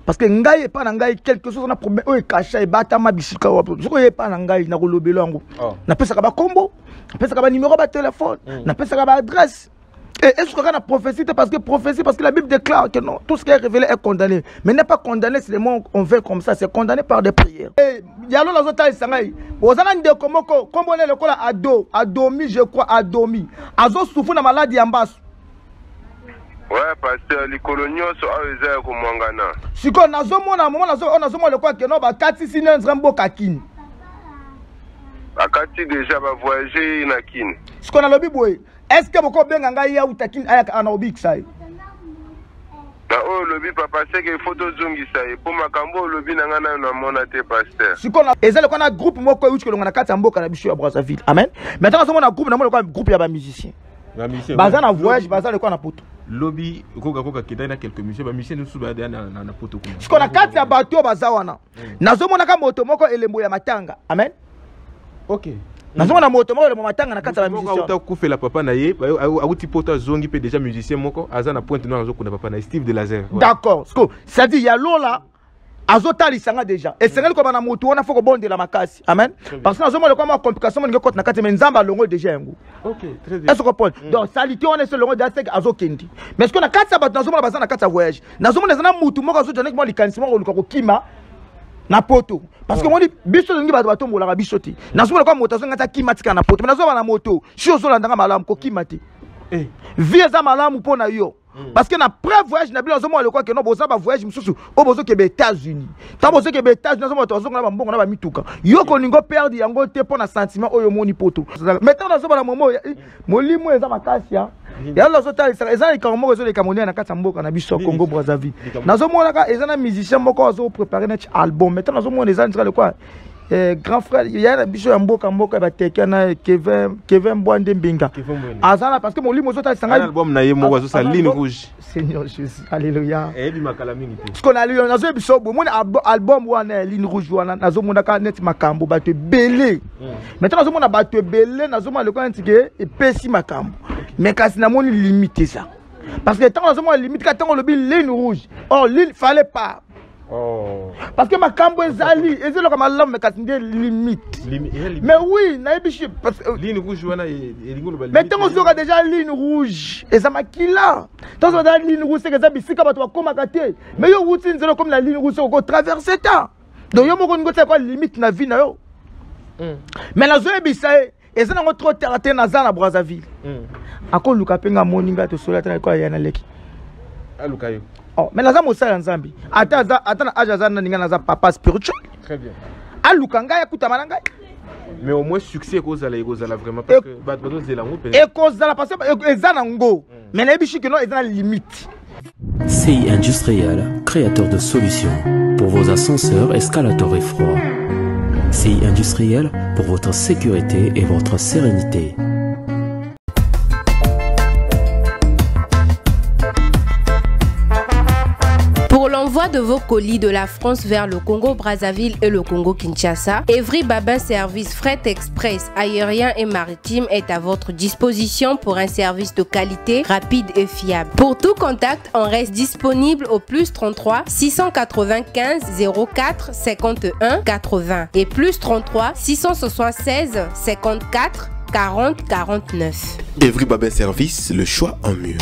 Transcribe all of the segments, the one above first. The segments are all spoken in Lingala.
parce que ngai pas na ngai quelque chose on a problème o caché bata ma bisika wa so ko pas na ngai na ko lobelo ngo na pesa ka ba combo na pesa ka ba numéro ba téléphone na pesa ka ba adresse. Et est-ce qu'on a la prophétie parce que la Bible déclare que non, tout ce qui est révélé est condamné. Mais n'est pas condamné, c'est le mot on veut comme ça, c'est condamné par des prières. Et il y a l'autre temps, vous avez dit comment on est le col adomi, je crois, adomi. Azo souffre de maladie en bas. Ouais, parce que les coloniaux sont à comme Mangana. Si on a zomo le quoi que non, bah, 4 6 ans, Rambo Kakine. Akati déjà va voyager na kin. Ce qu'on a le biboué. Est-ce que vous avez un ya ou takin ayak anobik ça? Na o lobi papa c'est que photo zongi ça pour makambo lobi na ngana na monate pasteur. Si qu'on a ezali qu'on a groupe moko uchi que na kati mboka na biso ya Brazzaville. Amen. Maintenant on a groupe na moko groupe ya ba musiciens. Baza na voyage, baza le quoi na poto. Lobby koka kidai na quelques musiciens, ba musiciens nous suba na poto kuma. Si qu'on a kati ya bateau baza wana. Nazomona ka moto moko elembo ya matanga. Amen. OK. Nazomona moto moko le matanga na kati ya musicien. Auta kufela papa na ye, auti poto zongi pe déjà musicien moko, aza na pointe noire azokuna papa na Steve de Laser. D'accord. Ça dit il y a lola azota lisanga déjà. Et c'est comme na moto wana faut bonde la makasi. Amen. Parce que nazomona comme complication ngo côté na kati mais nzamba longo déjà yango. OK, très bien. Est-ce que vous comprenez? Donc salité on est sur longo d'Aztek azokendi. Mais est-ce qu'on a kati ba nazomona bazana kati ya voyage. Nazomona zana mutu moko azotana ko likanisima ko kima. Na poto parce que moi biso ngi bato mbola biso ti nasobola kwa moto zonga ta kimatika na poto mais nazoba na moto si ozola ndanga malamu ko kimati vie za malamu pona yo parce que na pré voyage na bilo zomo le quoi que non boza ba voyage mususu o bozo ke be États-Unis ta bozo ke be États-Unis nazomo to zonga na mbongo na ba mituka yo ko ningo perdre yango te pona sentiment oyo moni poto maintenant nazoba na momo molimo eza makasi ya ya la zota eza le kamoko zo le Camerounais na kata mboka na biso Congo Brazzaville nazomona ka eza na musicien moko azo préparer net album maintenant nazomona eza ndira le quoi grand frère il y a biso ya mboka ba teke na Kevin Bwande Mbinga azana parce que molimo zota sanga album na ye moko zo sa ligne rouge Seigneur Jésus alléluia et bi makala mingi te ce qu'on a lu nazo biso bo mona album wana ligne rouge wana nazomona ka net makambo ba te belé maintenant nazomona ba te belé nazomona le quoi ntike et pesi makambo mais kasi na moni limiter ça parce que tant nazomona limite ka tant le ligne rouge oh l'île fallait pas. Oh. Parce que ma cambo ezali ezelo comme l'homme mais katinde limite. Mais oui, na bichi parce que ligne rouge wana elingo le mais tant on sera déjà ligne rouge et ça makila. Tant on a ligne rouge c'est que ça bisika bato bakoma kate. Mais yo route nzelo comme la ligne rouge ko traverser ta. Donc yo moko ngote quoi limite na vie na yo. Mais la zo bisae ezana ngo trop terre na za na Brazzaville. Ako luka penga moninga to sola tana kwa yana leki. Aluka yo. Oh, mais la Moussa Nzambi. Attends, Ajazana Ninga papa spirituel. Très bien. Alukanga yakuta mananga. Mais au moins succès cause à vraiment parce que bateau c'est la route. Et cause la parce que ezanango. Mais na bichi que non ezana limite. CI Industriel, créateur de solutions pour vos ascenseurs, escalators et froids. CI Industriel pour votre sécurité et votre sérénité. Pour l'envoi de vos colis de la France vers le Congo Brazzaville et le Congo Kinshasa, Evry Babin Service Fret Express aérien et maritime est à votre disposition pour un service de qualité, rapide et fiable. Pour tout contact, on reste disponible au plus 33 695 04 51 80 et plus 33 676 54 40 49. Evry Babin Service, le choix en mur.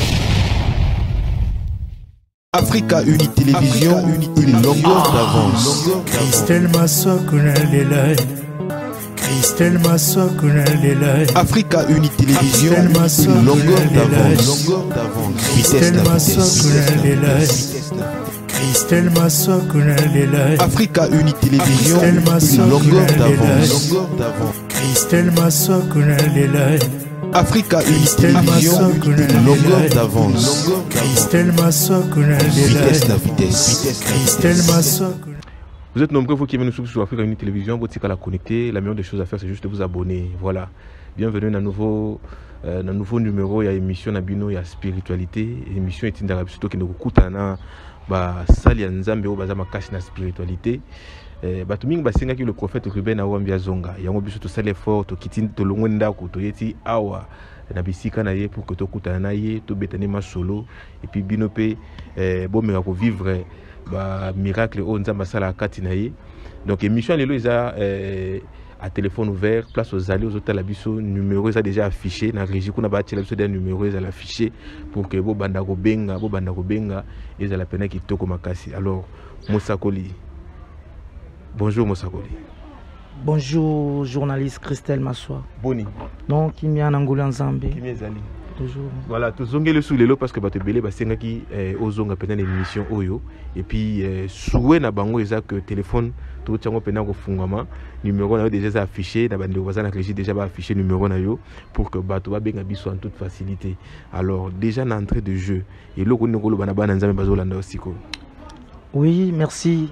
Africa Uni Télévision, une longueur d'avance. Christelle Massokuna Lelai. Christelle Massokuna Lelai. Africa Uni Télévision, une longueur d'avance. Christelle Massokuna Lelai. Christelle Massokuna Lelai. Africa Uni Télévision, une longueur d'avance. Christelle Massokuna Lelai. Africa Uni Télévision, une longueur d'avance. Christelle Massokuna Vitesse la vitesse. Christelle Massokuna. Vous êtes nombreux, vous qui venez nous suivre sur Africa Uni Télévision, vous êtes à la connecter. La meilleure des choses à faire, c'est juste de vous abonner. Voilà. Bienvenue dans un nouveau numéro. Il y a émission Nabino, il y a spiritualité. Émission est une d'Arabie surtout qui nous coûte un sali ya nzambe au bazama kashi na spiritualité. Batumingi basinga ki le prophète Ruben awambia zonga. Yango biso to sale fort to kitini to longwenda ko to yeti awa na bisika na ye pour que to kutana na ye to betani masolo et puis binope bomera ko vivre ba miracle o nzamba sala kati na ye. Donc émission lelo isa à téléphone ouvert, place aux allées, aux hôtels abisso, numéro est déjà affiché, na régie kuna ba tela biso des numéros est affiché pour que bo banda ko benga et za la peine qui toko makasi. Alors Mosakoli. Bonjour Mosakoli. Bonjour journaliste Christelle Massoa. Boni. Donc qui m'y a Angola Nzambe. Qui m'y zali. Toujours. Voilà, tout zongé sous les lots parce que bato belé ba senga ki ozonga pena l'émission oyo et puis souhait na bango eza que téléphone tout tiango pena ko fungama numéro na déjà affiché na bande voisin na régie déjà ba affiché numéro na yo pour que bato ba benga biso en toute facilité. Alors déjà na entrée de jeu et loko ngolo bana bana nzambe bazolanda osiko. Oui, merci.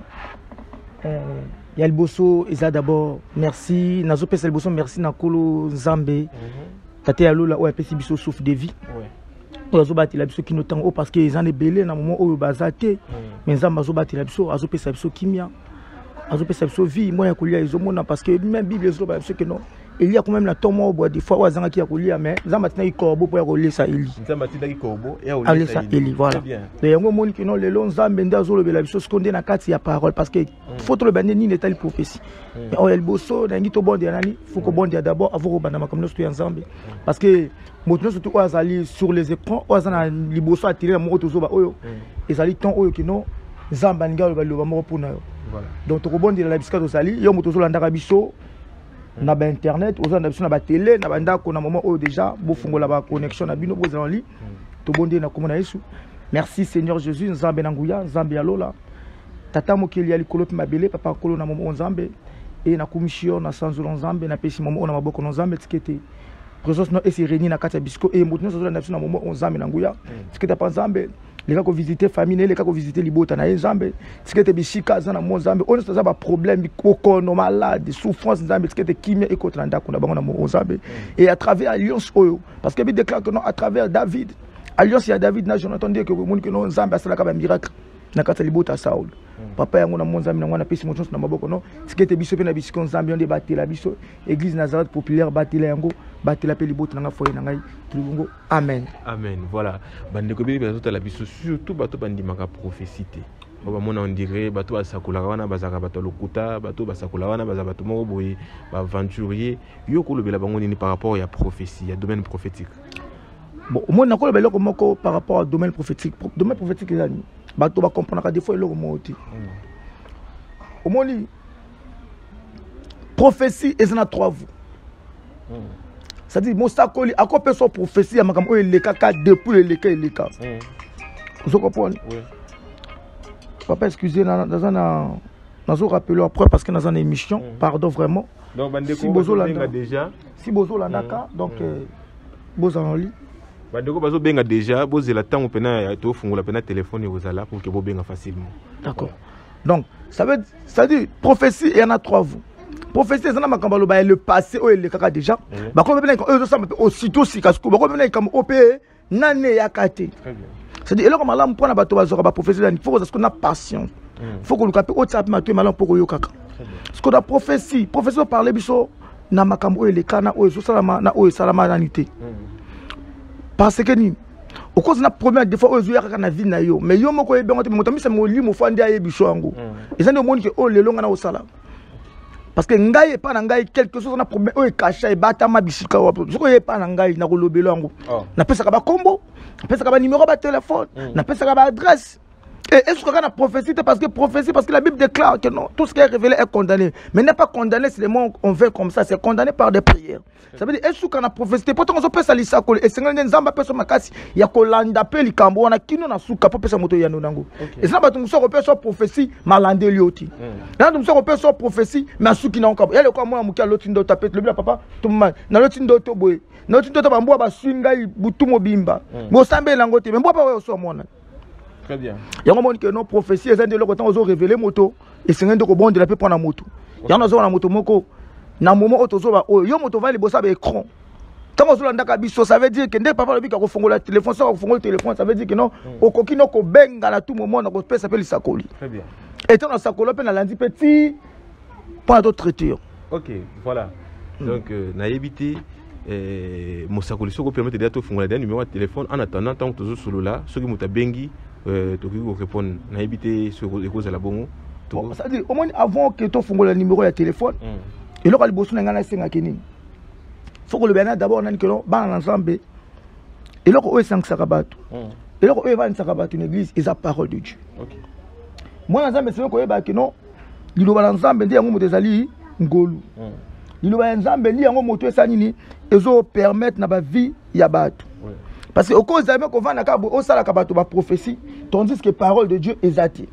Yalboso eza d'abord merci nazo pesa Yalboso merci na kolo Nzambe. Tate alola o apesi biso souffle de vie. Ouais. Ozo batela biso kino tango parce que ils en est belé na moment oyo bazate. Mais Nzamba zo batela biso azo pesa biso kimia. Azo pesa biso vie moi ya kolia ezomona parce que même Bible zo ba biso que non. Il y a quand même la tombe au bois des fois wazanga ki ya kolia mais Nzamba tina ikorbo po ya kolesa Eli. Nzamba tina ikorbo et olesa Eli voilà. Et yango moni que non le long Nzambe ndazo lobela biso skonde na kati ya parole parce que faut to le bande ni l'état prophétie. Mais o elboso na ngito bonde nani faut ko bonde d'abord avant ko banda makamno sto ya Nzambe parce que moto surtout o azali sur les écrans o azana liboso attiré na mo tozo ba oyo ezali temps oyo kino Nzamba ngalo ba loba mo pour na yo. Voilà. Donc to ko bonde la bisika to sali yo moto zo landa ka biso na ba internet aux na biso na ba télé na banda ko na moment oyo déjà bo fungola ba connexion na bino bo za en ligne to bonde na komona Yesu. Merci Seigneur Jésus Nzambe na nguya Nzambe alola tata mokeli ya likolo pe mabele papa kolo na moment Nzambe et na commission na sanzolo Nzambe na pesi moment na maboko Nzambe tikete présence no esi réuni na kati ya bisco et moto zo na biso na moment Nzambe na nguya tikete pa Nzambe les gars qui visiter famille les gars qui visiter libota na Nzambe tikete bishika za na mo Nzambe on ça ba problème ko no malade souffrance Nzambe tikete kimia et contre ndako na bango na mo Nzambe et à travers alliance oyo parce que bi déclare que non à travers David alliance ya David na Jonathan dit que monde que non Nzambe asala ka ba miracle na kati libota Saul papa yango na mo Nzambe na ngwana pesi moto na maboko no tikete biso pe na bisiko Nzambe on débattre biso église Nazareth populaire batela yango batela pe libota na foyer na ngai tulungo amen amen. Voilà bande ko bi bato la biso surtout bato bandi maka prophétie ba mona on dirait bato basakula wana bazaka bato lokuta bato basakula wana bazaka bato moko boye ba aventurier yo ko lobela bango nini par rapport à prophétie à domaine prophétique. Bon moi na ko lobela ko moko par rapport à domaine prophétique ezani bato ba comprendre des fois eloko moti au moni prophétie ezana trois vous c'est-à-dire Mosakoli a copié son prophétie à makam o elekaka depuis eleka vous comprenez oui papa excusez dans un rappel après parce que dans une émission pardon vraiment donc si bozo landa déjà si bozo landaka donc bozo en lit bandeko bazo benga déjà bozela tango pena to fungola pena téléphone ezala pour que bo benga facilement. D'accord. Donc ça dit prophétie il y en a trois vous. Prophétie ezana makambalo ba le passé o le kaka déjà. Ba ko pena ko ezo samba aussitôt sikasiko ba ko pena comme OP nane yakate. Très bien. Ça dit eloko malamu pona bato bazora ba prophétie il faut que on a patience. Faut que lukape o tsap mato malamu pour yo kaka. Ce qu'on a prophétie parler biso na makambo le kana o ezo salama na o salama nanité. Parce que ni au cause na première des fois aux yeux na vie na yo mais yo moko yebe ngote moto misa mo limo fandi aye biso yango ezana monde que o lelo ngana osala parce que ngai pa na ngai quelque chose na problème o caché e bata ma bisika wapo soko ye pa na ngai na ko lobelo yango na pesa ka ba combo na pesa ka ba numéro ba téléphone na pesa ka ba adresse. Et est-ce qu'on a prophétie parce que la Bible déclare que non, tout ce qui est révélé est condamné. Mais n'est pas condamné, c'est le mot on veut comme ça, c'est condamné par des prières. Ça veut dire, est-ce qu'on a prophétie? Pourtant, on peut salir ça, et c'est un zamba personne makasi, il y a kolanda pe likambo, on a kino na souka pour pesa moto yano nango. Et ça, on peut faire prophétie, malande lioti. Là, on peut faire prophétie, mais à souki na onka. Il y a le quoi, moi, moukia l'autre indo tapette, le bien papa, tout le monde, na l'autre indo to boy, na l'autre indo to bamboa ba swinga, butu mobimba. Mo sambe langote, mais moi pas ouais, au moins. Très bien. Il y a un moment que nos prophéties, elles ont de l'autre temps, ils ont révélé moto. Et c'est un de bon de la paix pour la moto. Il y a un autre moto moko. Na moment où tu yo moto va les bosser avec écran. Tant que tu as biso, ça veut dire que dès papa le bic a refongo le téléphone, ça refongo le téléphone, ça veut dire que non. Au coquino ko benga à tout moment, on peut s'appeler Sakoli. Très bien. Et tant dans Sakoli, on a lundi petit, pas d'autre traiteur. Ok, voilà. Donc na évité. Mosakoli soko permettre de faire le numéro de téléphone en attendant tant que tu es solo là, ceux qui m'ont bengi toki ko répondre na habité sur cause la bongo. Ça dit au moins avant que tu fongo le numéro de téléphone. Et là, il bosse na senga kenini. Faut que le bien d'abord on a que ban ensemble. Et là ko 5 sakabatu. Et là ko va une sakabatu une église, ils a parole de Dieu. OK. Moi ensemble c'est ko ba que non. Liloba ensemble ndi yango motezali ngolu. Liloba ensemble ndi yango moto esanini ezo permettre na ba vie ya batu. Parce que au cause d'ailleurs qu'on va na ka bo sala ka batu ba prophétie, tandis que parole de Dieu ezati.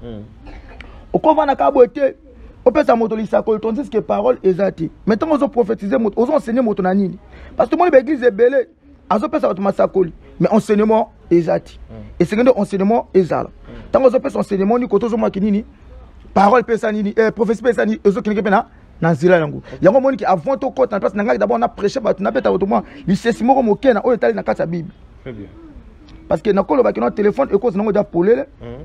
Au cause va na ka bo été on peut s'amotolisa ko tandis que parole ezati. Maintenant on prophétiser on enseigner moto na nini. Parce que moi l'église est belle, azo peut ça masakoli, mais enseignement ezati. Et c'est que enseignement ezala. Tant on peut enseignement ni koto zo ma kinini. Parole pesanini prophétie pesani ezo kinike pena na nzila yango. Yango moni ki avant to côté na place na d'abord on a prêché ba tu na peta autrement, li sesimo ko mokena o etali na kata Bible. Très bien. Parce que na kolo ba ki no téléphone e cause nango da polele.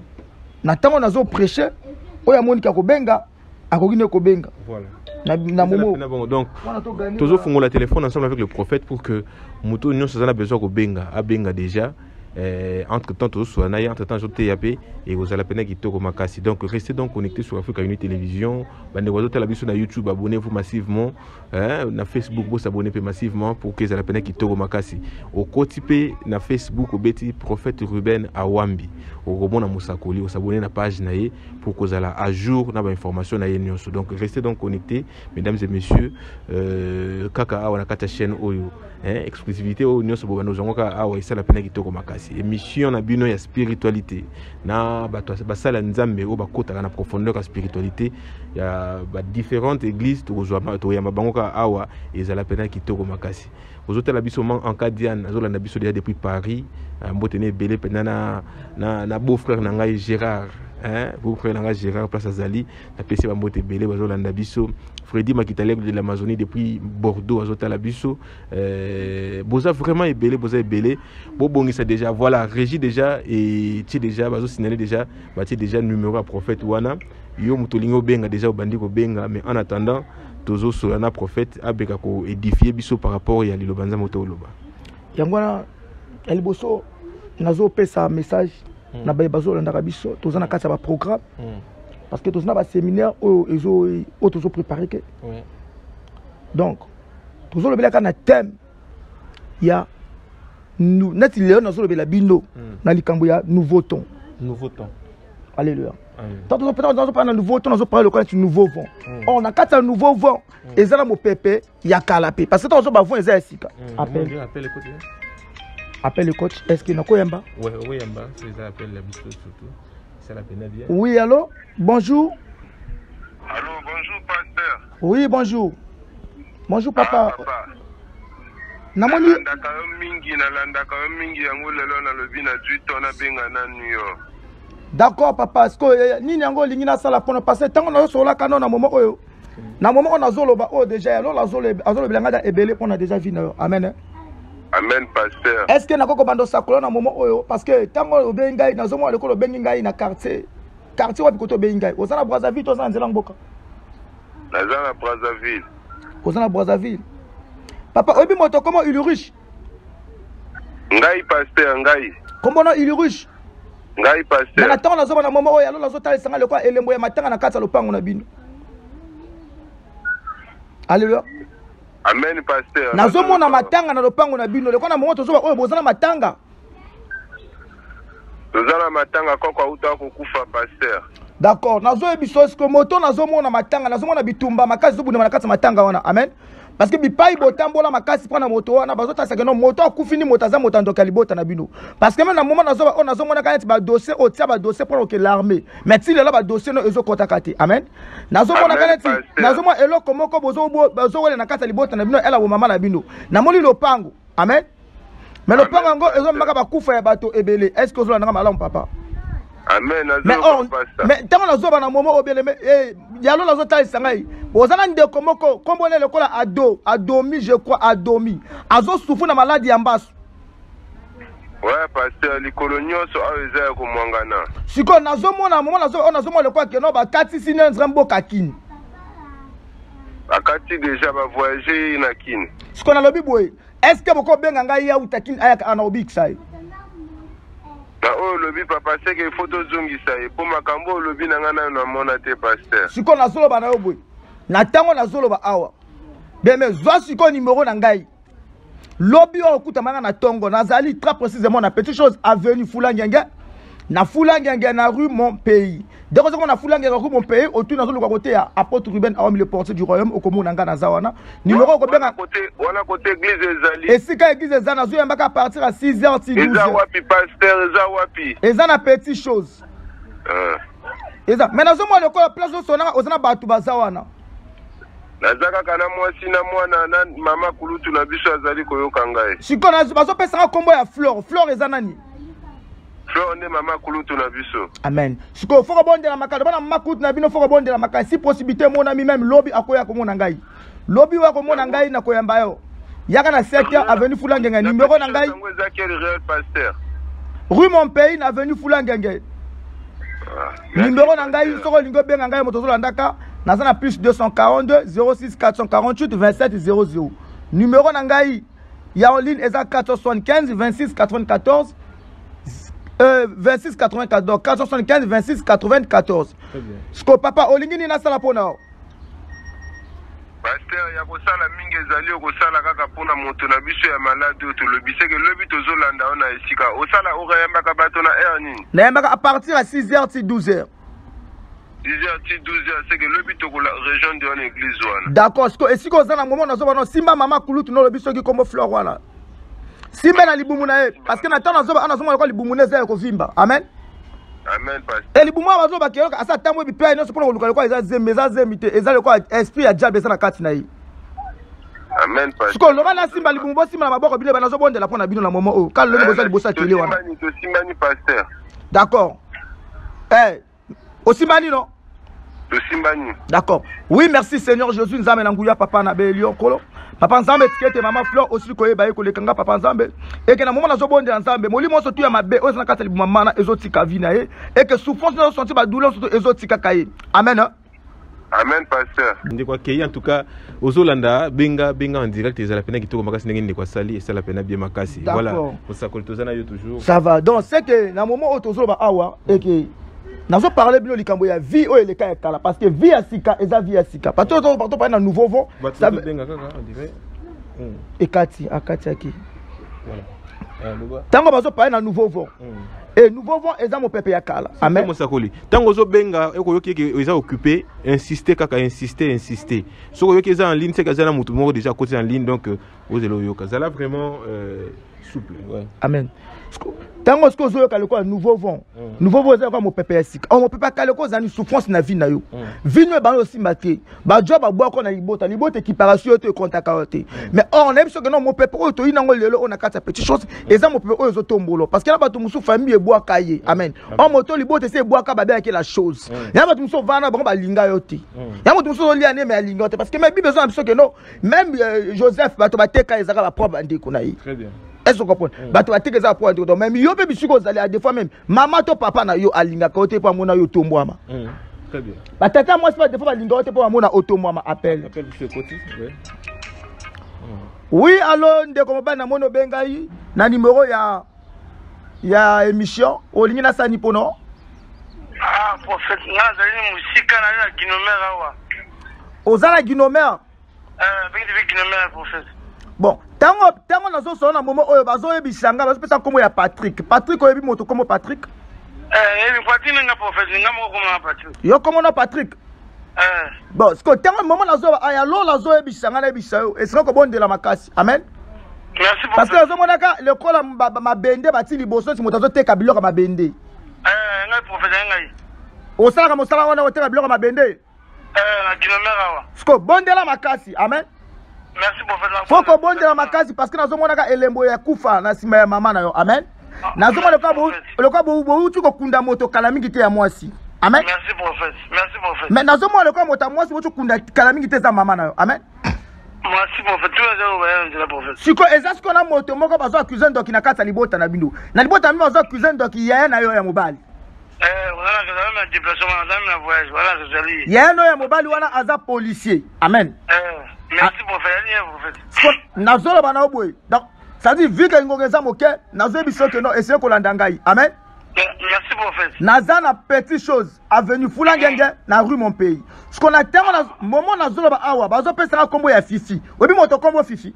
Na tango nazo prêcher o ya moni ka ko benga akogine ko benga. Voilà. Na momo. Donc toujours fongo la téléphone ensemble avec le prophète pour que muto nyo ça a besoin ko benga, a benga déjà. Entre temps entre temps je TAP et vous allez peine qui toko makasi. Donc restez donc connectés sur Africa Unity Télévision. Bande oiseaux télévision sur YouTube, abonnez-vous massivement. Na Facebook vous abonnez massivement pour que vous allez peine qui toko makasi. Au côté na Facebook au beti prophète Ruben Awambi. Au robon na Musakoli, vous abonnez na page naie pour que vous allez à jour na ba information naie nyonso. Donc restez donc connectés mesdames et messieurs. Kaka awa na kata chaîne oyo. Exclusivité au nyonso bobano zongoka awa isa la peine qui toko makasi. Émission na bino ya spiritualité na basala nzambe o bakota na profondeur ya spiritualité ya ba différentes églises to ya mabangoka awa ezala pena kitoko makasi ozotala biso en Kadian azola na biso déjà depuis Paris mbotene belé pena na beau frère na ngai Gérard beau frère na ngai Gérard place Azali na PC ba mbote belé bazola na biso Freddy Makitaleb de l'Amazonie depuis Bordeaux azotala biso boza vraiment belé boza belé bo bongisa déjà voilà régie déjà et ti déjà bazo signaler déjà bati déjà numéro à prophète wana yo mutolingo benga déjà obandi ko benga mais en attendant tozo solana prophète abeka ko édifier biso par rapport ya lilobanza moto loba yangwana eliboso nazo pesa message na bazo landa biso toza na kasa ba programme parce que toza na ba séminaire o tozo préparer que donc tozo le bela na thème ya nous nati léon nazo le bela bino na likambo ya nouveau temps alléluia. Tant que nous parlons de nouveau temps, nous parlons de nouveau vent. On a quatre nouveaux vents. Et ça, mon pépé, il y a calapé. Parce que nous avons un sika. Appelle le coach. Est-ce qu'il y a un coach? Oui, oui, c'est ça, appelle la biche surtout. C'est la peine bien. Oui, allô? Bonjour. Allô, bonjour, pasteur. Oui, bonjour. Bonjour, papa. Papa. Namoni. Nalandaka mingi yango lelo na lobi na 8 ans na benga na New York. D'accord papa, parce que ni nango lingi na sala pour passer tant on sur la canon na moment oyo. Na moment on a zoloba oh déjà alors la zolo bilanga da ebele on a déjà vu na amen. Amen pasteur. Est-ce que na koko bando sakolo na moment oyo parce que tant on bengai na zomo le ko bengi ngai na quartier wa bikoto bengai. Ozana Brazzaville to za nzela mboka. Nazana Brazzaville. Ozana Brazzaville. Papa, obi moto comment il est riche? Ngai pasteur ngai. Comment il est riche? Ngai pasteur. Na temps nazo na moment oyo alo nazo tala sanga le kwa elembo ya matanga na kata lopango na bino. Alléluia. Amen pasteur. Nazo mona matanga na lopango na bino le kwa na moment tozo oyo bozana matanga. Tozana matanga koko uta kokufa pasteur. D'accord, nazo ebiso esko moto nazo mona matanga nazo mona bitumba makasi zo buna na kata matanga wana. Amen. Parce que bipai botambola makasi prendre moto wana bazota saka no moto akufini moto za moto ndoka libota na bino parce que même na moment nazo mona kaneti ba dossier o tia ba dossier pour que l'armée mais si là ba dossier no ezo kota kati amen nazo mona kaneti nazo mona eloko moko bozo wele na kata libota na bino ela bo mama na bino na moli lopango amen mais lopango ngo ezo maka ba kufa ya bato ebele est-ce que ozo na malamu papa amen mais tant nazo ba na moment obele yalo nazo talisa ngai ozana ndeko moko kombone lekola adomi je crois adomi azo souffrir na maladie ya mbasu. Ouais pasteur likolo nyonso aweza ko mwangana siko nazo mona moment nazo mona lekola ke no ba kati sine nzambo kakini akati déjà ba voyager na kini siko na lobi boy est-ce que boko benga ngai ya utakini aya ana obik sai Na o lobi papa c'est que photo zongisa e po makambo lobi na ngana na mona te pasteur. Siko na solo ba na yo boy. Na tango na solo ba awa. Beme zwa siko numéro na ngai. Lobi o kuta manga na tongo nazali très précisément na petite chose avenue Fulangenge. Na Fulangenge na rue Mon Pays. Dès qu'on a Fulangenge rue Mon Pays autour dans le côté à apôtre Ruben Awam le portier du royaume au Komo Nanga na Zawana. Numéro ko benga côté église ezali. Et si ka église ezana zo yamba ka partir à 6h 12h. Eza wapi pasteur eza wapi. Ezana petite chose. Eza mais nazo mo le ko place sona ozana batu bazawana. Nazaka kana mwasi na mwana na mama kulutu na biso azali koyoka ngai. Siko na bazo pesa kombo ya Flore. Flore ezana ni. Flore ne mama kulutu na biso. Amen. Siko foko bonde la makala bana mama kulutu na bino foko bonde la makala si possibilité mon ami même lobby akoya ko mona ngai. Lobby wa ko mona ngai na koyamba yo. Yaka na 7h avenue Fulangenge numéro na ngai. Rue Mon Pays na avenue Fulangenge. Numéro na ngai soko lingo benga ngai moto zolandaka. Nazana plus 242 06 448 27 00. Numéro Nangaï, ya en ligne, eza 475 26 94 26 94 475 26 94. Très bien. Sko papa olingini na sala pona. Pasteur ya kosala mingi ezali okosala kaka pona moto na biso ya malade to lobise ke lobi tozolanda ona esika osala okayambaka bato na air nini. Na yambaka à partir à 6h ti 12h. 10h, 12h, c'est que le but de la région de l'église. D'accord, et si vous avez un moment, nous Simba Mama Koulout, nous le biso qui comme fleur voilà. Simba na libumuna parce que natana zoba ana zoba ko libumuna za ko vimba. Amen. Amen pasteur. Et libumuna bazo ba kero asa tamwe bi pa ino so pona ko eza zemeza zemite eza ko esprit ya diable sana kati na yi. Amen pasteur. Siko loba na Simba libumbo Simba na maboko bile bana zo bondela pona bino na moment o. Ka lo boza libosa tele wana. Simba ni pasteur. D'accord. Osimani non. D'accord. Oui, merci Seigneur Jésus. Nous amène Ngouya papa na belio kolo. Papa Nzambe tikete maman fleur aussi ko yeba ko lekanga papa Nzambe. Et que na moment na zo bonde Nzambe, moli mo so tu ya mabe o na kata libu mama na ezotika vina e et que souffrance na senti ba douleur surtout ezotika kaye. Amen. Amen pasteur. Ndikwa kei en tout cas ozolanda benga en direct ezala pena kitoko makasi ndenge ndikwa sali esala pena bien makasi. Voilà. Pour ça koltozana yo toujours. Ça va. Donc c'est que na moment o tozolo ba awa et que nazo parler bino likambo ya vie o eleka ya kala parce que vie ya sika eza vie ya sika parce que partout pas na nouveau vent ça benga kaka on dirait ekati akati aki voilà tango bazo parler na nouveau vent et nouveau vent eza mo pepe ya kala amen comment ça koli tango zo benga eko yoki eza occupé insister kaka insister so yoki eza en ligne c'est kaza na mutu moko déjà côté en ligne donc vous elo yoka ça là vraiment souple ouais amen tango ce que zo yoka le quoi nouveau vent eza quoi mo pepe ya sika on mo pepe kala ko za ni souffrance na vie na yo vie no ba aussi maté ba job ba boa ko na libota équiparation to contact te mais on aime ce que non mo pepe o to ina ngo lelo on a kata petite chose eza mo pepe o zo tombolo parce que na ba to musu famille e boa kaye amen on moto libota c'est boa ka ba ba la chose ya ba to musu vana ba linga yo te ya mo to musu lia ne mais linga te parce que même besoin que non même Joseph ba to ba teka ezaka ba propre ndeko na yi. Très bien. Est-ce que vous comprenez? Bato va teke za pour ndeko même yo be bisuko zali à des fois même maman to papa na yo alinga ka ote pa mona yo tombwama. Très bien. Ba tata moi c'est pas des fois balinga ote pa mona otombwama appel. Appel ce côté. Oui, alors ndeko mobana mono bengai na numéro ya émission olingi na sani pono. Ah, prophète nga zali musika na ginomera wa. Ozala ginomera. Bengi ginomera prophète. Bon, tango nazo so na moment oyo bazo yebisanga bazo pesa komo ya Patrick oyebi moto komo Patrick Patrick nga prophète nga mo komo Patrick yo komo na Patrick bon sko tango moment nazo aya lo nazo yebisanga na bisayo esiko ko bondela makasi amen. Merci parce que nazo monaka le kola mabende bati liboso ti moto azo teka biloko mabende nga prophète ngai osala ka mosala wana oteka biloko mabende na ginomera wa sko bondela makasi amen. Merci prophète. Faut que bon de la makasi parce que nazo monaka elembo ya kufa na sima ya mama na yo amen. Nazo mona le kwa bo tu ko kunda moto kala mingi te ya mwasi amen. Merci prophète. Merci prophète. Mais nazo mona le kwa moto mwasi bo tu kunda kala mingi te za mama na yo amen. Merci prophète. Tu vas voir de la prophète. Siko ezas ko na moto moko bazo accuser ndoki na kata libota na bindo. Na libota mi bazo accuser ndoki ya na yo ya mobali. Voilà que ça m'a déplacement dans la voyage. Voilà que ça li. Ya no ya mobali wana aza policier. Amen. Merci prophète. Nazo la bana oboy. Donc ça dit vu que ngongeza moke nazo biso que non essayer ko landa ngai. Amen. Merci, prophète. Naza na petite chose, avenue Foulangenge, na rue mon pays. Ce qu'on a tellement moment na zolo ba awa, bazo pesa na kombo ya Fifi. Obi moto kombo Fifi.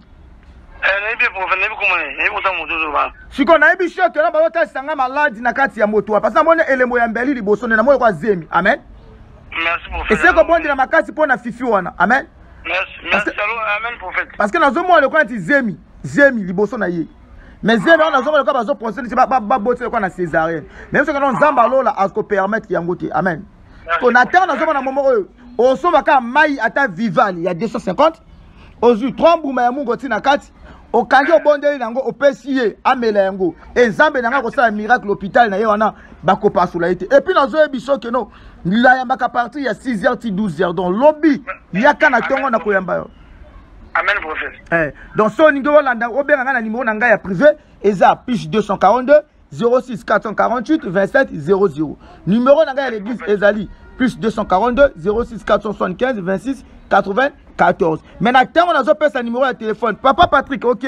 Siko na ebi shot na ba lota sanga maladi na kati ya moto. Parce que mona elembo ya mbeli liboso na moyo kwa zemi. Amen. Merci, prophète. Et c'est ko bondi na makasi pona Fifi wana. Amen. Merci, amen, prophète. Parce que na zo mo le kwa ti zemi liboso na ye. Mais zemi on a zo mo le kwa bazo procéder c'est ba bote le kwa na césarienne. Même ce que non nzamba lola asko permettre yango te. Amen. On attend na zo mo na momo oyo. O so baka mai ata vivant il y a 250. Ozu 3 mbuma ya mungo tina kati. O kangi obondeli nango opesiye amela yango. Ezambe nanga ko sala miracle hôpital na ye wana bako pasula ite. Et puis nazo ebiso ke no la yambaka partir ya 6h ti 12h donc lobby yaka na tongo na koyamba yo. Amen, prophète. Donc so ningo landa obenga na numéro nanga ya privé eza piche 242 06 448 27 00. Numéro nanga ya l'église ezali plus 242 06 475 26 94. Maintenant, on a un numéro de téléphone. Papa Patrick, ok?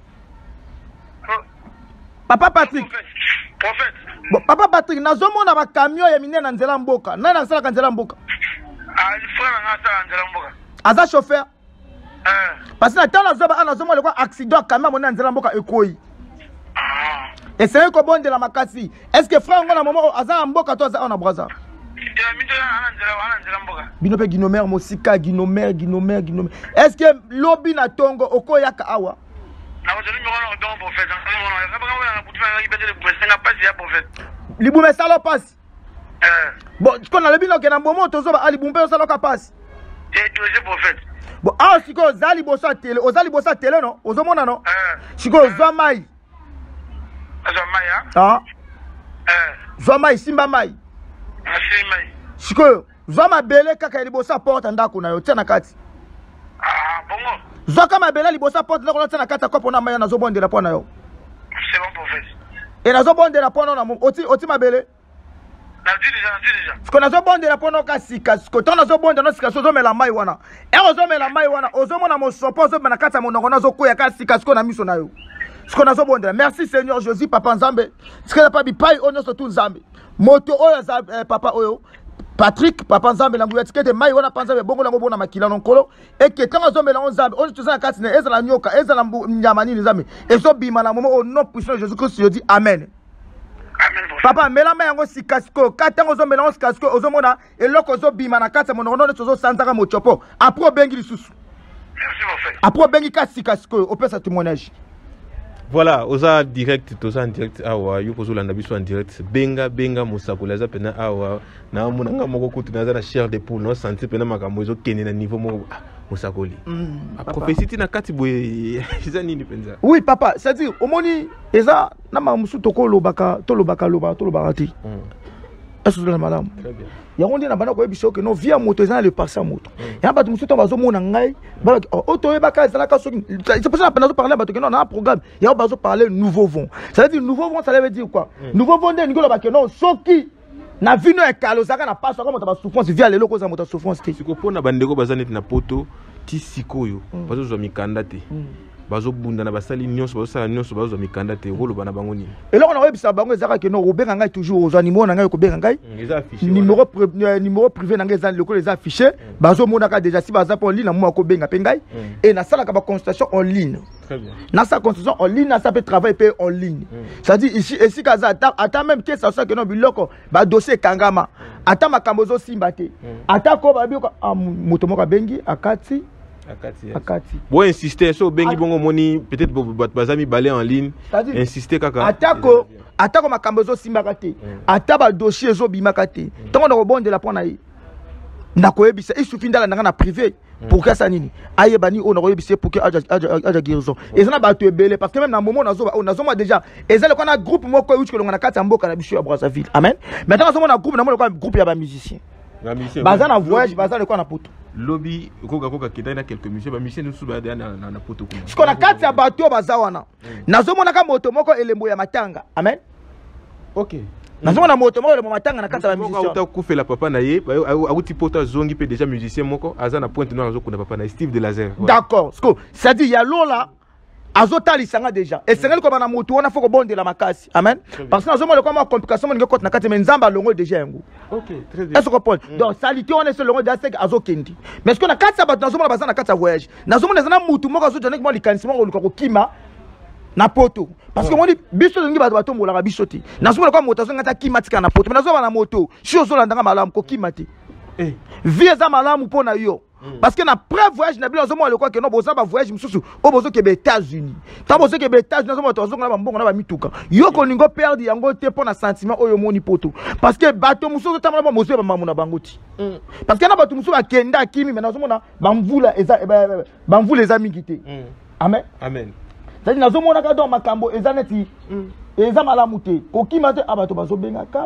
Papa Patrick. Prophète. Bon, Papa Patrick, nous avons un camion qui est dans Nzela Mboka. Nous avons un Nzela Mboka. Ah, il faut un Nzela Mboka. Aza chauffeur. Parce que nous avons un accident camion dans Nzela Mboka ekoi. Et c'est un bon de la makasi. Est-ce que frère, on a un moment Aza Mboka toi on a braza? Binope Guinomer Mosika Guinomer. Est-ce que lobby na tongo okoyaka awa? Libume salo passe. Bon, tu connais le bino que na moment tozo ba libumpe salo ka passe. Bon, ah siko zali bosa télé non? Ozomona non? Siko zomai. Ah. Zomai simba mai. Siko zoma bele kaka libosa porte ndako na yo tia na kati. Ah bongo. Zoka mabele libosa porte ndako na tia na kati ko na maya na zobondela pona yo. C'est bon prophète. Et na zobondela pona na oti mabele. Na déjà. Siko na zobondela pona ka sika siko to na zobondela no sika so zomela mai wana. E ozomela mai wana ozomona mo sopo zo na kati ya monoko na zokoya ka sika siko na miso na yo. Siko na zobondela. Merci Seigneur Jésus Papa Nzambe. Siko na pa bi pai onyo so tu Nzambe. Moto oyo za papa oyo Patrick papa Nzambe na nguya tikete mai wana panza bongo lango bona makila nonkolo et que tant Nzambe la Nzambe on tu ça kati na ezala nyoka ezala nyamani Nzambe ezo bima na moment au nom puissant de Jésus Christ je dis amen. Papa mela mayango sikasiko kata Nzambe la sikasiko ozomona eloko zo bima na kati mono no tozo santaka mochopo apro bengi lisusu. Merci mon frère. Apro bengi kati sikasiko opesa témoignage. Voilà, oza direct, toza en direct awa, yo kozo landa biso en direct. Benga musakula za pena awa, na munanga moko kutu na za na chair de poule, no santé pena makambo zo kene na niveau moko musakoli. Prophétie na kati boye, eza nini penza? Oui papa, c'est-à-dire omoni eza na mamusu toko lobaka ti. Est-ce que madame? Très bien. Il y a un na bana ko ebiso que non via moto eza le passer moto. Ya ba musu to bazo mona ngai, ba auto ebaka eza la ka soki. C'est pour ça na penazo parler ba to que non na programme. Ya bazo parler nouveau vent. Ça veut dire nouveau vent ça veut dire quoi? Nouveau vent de ngolo ba que non soki na vino e kalo zaka na passo comme ta souffrance via les locaux za moto souffrance te. Siko pona bandeko bazaneti na poto ti sikoyo bazo zo mikanda te. Bazo bunda na basali nyonso bazo sala nyonso bazo mikanda te rolo bana bango ni. Et là on a webisa bango ezaka que non obenga ngai toujours aux animaux na ngai ko benga ngai. Numéro privé na ngai za lokolo les affichés bazo mona ka déjà si baza en ligne na mo ko benga pengai et na sala ka ba consultation en ligne. Très bien. Na sa consultation en ligne na ça peut travailler payer en ligne. Ça dit ici kaza ata même que ça soit que non biloko ba dossier kangama ata makambo zo simbate ata ko ba biko moto moko bengi akati. Bon insister so bengi bongo moni peut-être bazami balé en ligne insister kaka atako makambo zo simbaka te ata ba dossier zo bimaka te tango na rebonde la pona yi na koyebisa il suffit ndala na privé pour que ça nini ayebani on a koyebisa pour que aja guérison et ça na ba to ebele parce que même na moment nazo moi déjà et ça le qu'on a groupe moko uchi ko na kati mboka na biso ya Brazzaville amen maintenant nazo na groupe na mo groupe ya ba musiciens baza na voyage baza le ko na poto lobby koka kita na quelques musiciens ba musiciens nous suba na poto ko ce qu'on a kati ya bato baza wana nazo mona ka moto moko elembo ya matanga amen. OK nazo mona moto moko elembo matanga na kati ya musicien moko kufela papa na ye auti poto zongi pe déjà musicien moko aza na pointe noire zo kuna papa na Steve de Laser d'accord c'est-à-dire ya lola azotalisanga déjà esengeli koba na motu wana fo kobondela makasi amen parce que nazomona kwa ma complication moninga kota na kati mais nzamba longo déjà yango OK très bien est-ce que comprendre donc salité on est sur longo déjà c'est azokendi mais ce qu'on a kati sa bato nazomona bazana kati sa voyage nazomona zana motu moko azotana ko likanisimo ko luka ko kima na poto parce que moi biso ngi bato mbolaka biso ti nazomona kwa moto azonga ta kima tika na poto mais nazomona na moto shi ozolanda malamu ko kima ti vie za malamu pona yo parce que na pré voyage na bilo zomo le quoi que non boza ba voyage mususu o bozo ke be États-Unis ta bozo ke be États-Unis zomo to zonga na mbongo na ba mituka yo ko ningo perdre yango te pona sentiment oyo moni poto parce que bato mususu tamala ba mozo ba mamu na bangoti parce que na bato mususu ba kenda kimi mais na zomo na bamvula eza bamvula eza mingité amen amen ça dit na zomo na ka do makambo eza neti eza malamu te ko kima te abato bazo benga ka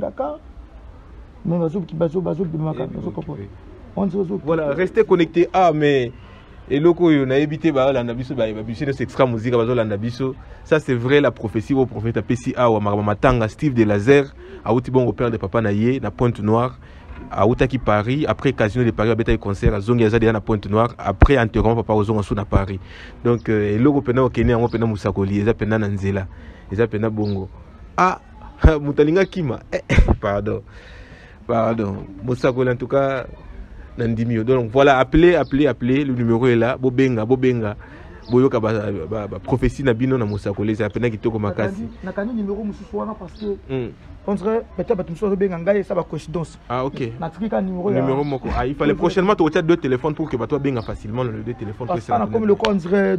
mais bazo comprendre. Voilà, restez connectés. Ah, mais et loko yo na ebité ba la nabiso ba biso de extra musique ba la nabiso. Ça c'est vrai la prophétie au prophète PCA ou Matanga Steve de Laser a outi bon père de papa na ye na Pointe Noire a outaki Paris après Casino de Paris a beta concert à Zongi Azadi na Pointe Noire après interrompre papa ozonga sous na Paris. Donc et loko pena okene ngo pena musakoli eza pena na nzela eza pena bongo. Ah mutalinga kima pardon musakoli en tout cas. Donc voilà, appelez, le numéro est là. Bobenga. Boyoka prophétie na bino na Mosakole, c'est appelé kitoko makasi. Nakani numéro mususuana parce que on serait peut-être mususu benga ngai ça va coïncidence. Ah OK. Natrika numéro moko. Ah il fallait prochainement tu retires deux téléphones pour que bato benga facilement le deux téléphones parce que comme le on dirait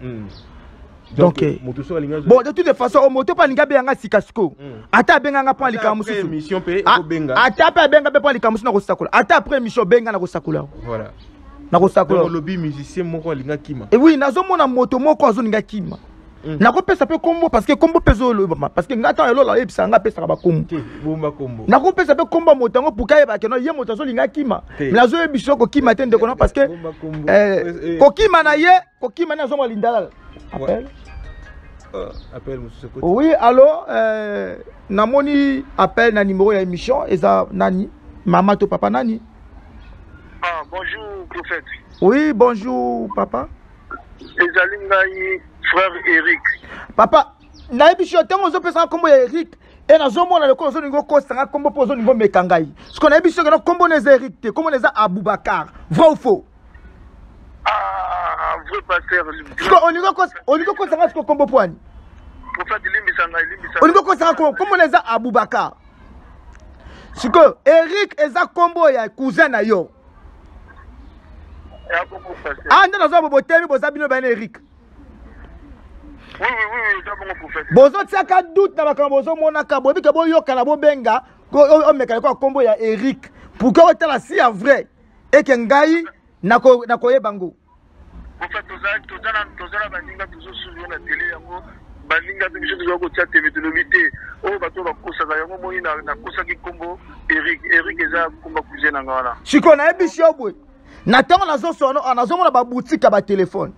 donc bon de toute façon au moto pas ninga benga sikasiko ata benga nga pa lika mususu émission pe benga ata pa benga pe pa lika mususu na kosakula ata après émission benga na kosakula voilà na kosakula donc lobby musicien moko linga kima et oui nazomona moto moko azo ninga kima na ko pesa pe kombo parce que kombo peso lo parce que ngata lo la ebisa nga pesa ba kombo bomba kombo na ko pesa pe kombo moto ngo puka yeba ke no ye moto azo linga kima na zo ebiso ko kima te ndeko no parce que ko kima na ye ko kima na zo mo lindala appel monsieur côté. Oui, allô namoni appel na numéro ya émission eza nani maman to papa nani? Ah bonjour prophète. Oui, bonjour papa. Ezali ngai frère Eric. Papa, na émission tango zo pesa kombo ya Eric et na zo mona le ko zo ningo ko sanga kombo po zo ningo mekangai. Ce qu'on a émission que no kombo neza Eric te, kombo neza Aboubakar. Vrai ou faux? Ah, vrai pasteur. On ningo ko sanga kombo poani. Prophète limbisanga. On ningo ko sanga kombo neza Aboubakar. Ce que Eric eza kombo ya cousin na yo. Ah, non, non, non, Eric. Oui, c'est bon prophète. Bozo tiaka doute na makambo bozo mona ka bobi ke boyo kana bo benga ko o meka ko kombo ya Eric pour que otala si ya vrai et que ngai nako yebango. Prophète tozala baninga tuzo souvenir na télé yango baninga biso tuzo ko tia télé telomité o bato ba kosa yango moi na kosa ki kombo Eric eza komba cousin na ngala. Chiko na ebisho boy. Na tango nazo sono nazo mona ba boutique ba téléphone.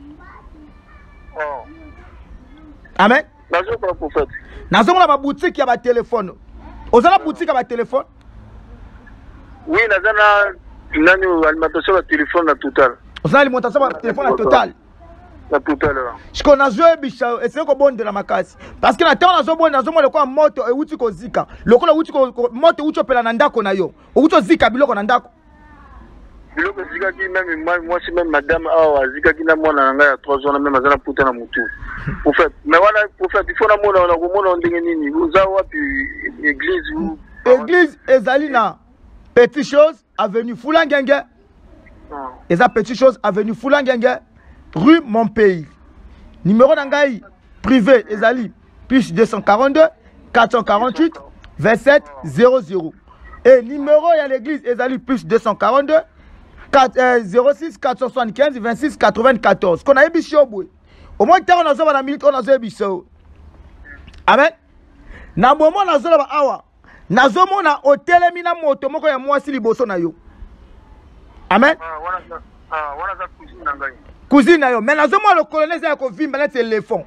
Oh. Amen. Nazo pas prophète. Nazo mona ba boutique ya ba téléphone. Ozala boutique ya ba téléphone? Oui, nazana nani alimentation ya téléphone na total. Ozala alimentation ya téléphone na total. Na total. Chiko nazo ebisha ese ko bonde la makasi. Parce que na tango nazo bonde nazo mona kwa moto e uti ko zika. Lokola uti ko moto uti opela na ndako na yo. Uti zika biloko na ndako. Biloko zika ki même moi c'est même madame awa zika ki na mwana nga ya 3 ans même azana puta na mutu. Prophète, mais voilà prophète, il faut na mona na komona ndenge nini. Uza wapi église ou église ezalina petite chose avenue Foulangenge. Eza petite chose avenue Foulangenge rue Mon Pays. Numéro nangai privé ezali plus 242 448 27 00. Et numéro ya l'église ezali plus 242 06 475 26 94. Qu'on a ébiché au bout. Au moins, on a la minute, on a ébiché. Amen. Na moment, on a la awa. Na zomo na hotel mina moto moko ya mwasi liboso na yo. Amen. Wana za cousine na ngai. Cousine na yo. Mais na zomo le colonel ya ko vimba na téléphone.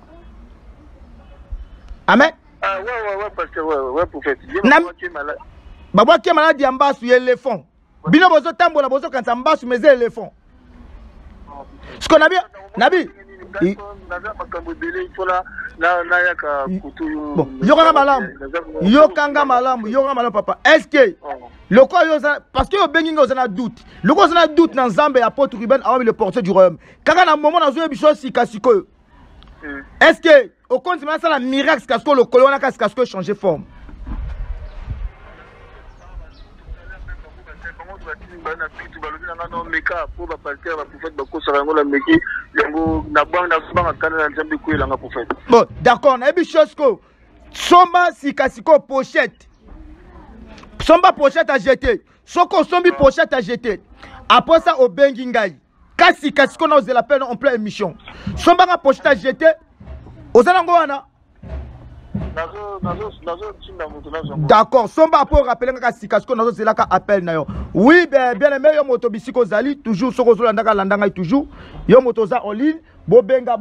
Amen. Ah ouais pasteur ouais prophète. Baba qui est malade ya mbasu ya éléphant. Bino bozo tambola bozo kanza mbasu meze éléphant. Ce qu'on a bien nabi Yokanga malamu papa. Est-ce que le quoi parce que yo bengi ngo zana doute. Le quoi zana doute dans Zambé apôtre Ruben avant le porteur du royaume. Kaka na moment na zo biso sikasiko. Est-ce que au compte ça la miracle kasko le colon na kasko changer forme. Bon, d'accord, on a vu chose que Somba sikasiko pochette. Somba pochette à jeter. Soko sombi pochette à jeter. Après ça, au bengingai. Kasi kasiko na ose la peine en pleine émission. Somba na pochette à jeter. Osanangoana. D'accord, Somba pour rappeler que si kasiko nazo c'est là qu'a appel na yo. Oui, bien aimé yo moto bisiko zali toujours soko zo landanga landanga toujours. Yo moto za en ligne. Bobenga